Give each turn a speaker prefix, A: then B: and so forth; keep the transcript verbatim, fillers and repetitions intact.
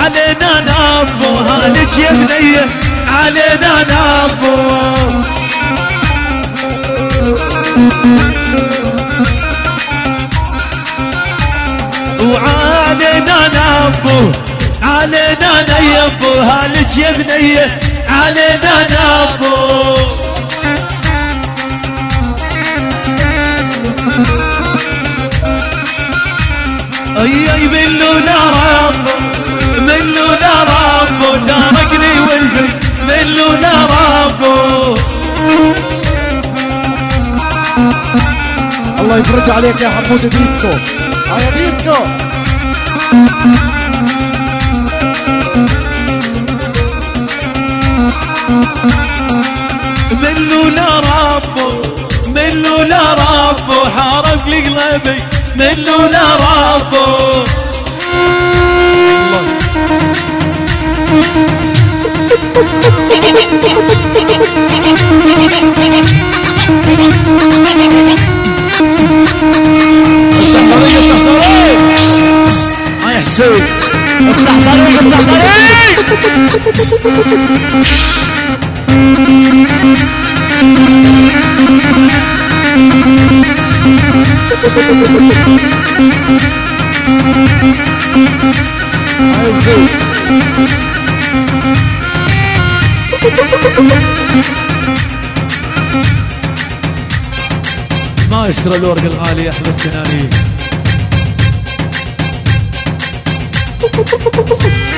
A: علينا نابو هالك يا بنيه علينا نابو وعلينا نابو علينا نيبو هالك يا بنيه علينا نابو اي اي منو رابو منو رابو دارقني والفي منو رابو
B: الله يفرج عليك يا حمود ديسكو. هيا ديسكو
A: منو لا رابو منو لا رابو حارق لي قلبي منو لا رابو هاي حسين افتح طريق افتح طريق هاي حسين ما يشترى الورق الغالي يا احمد كناني.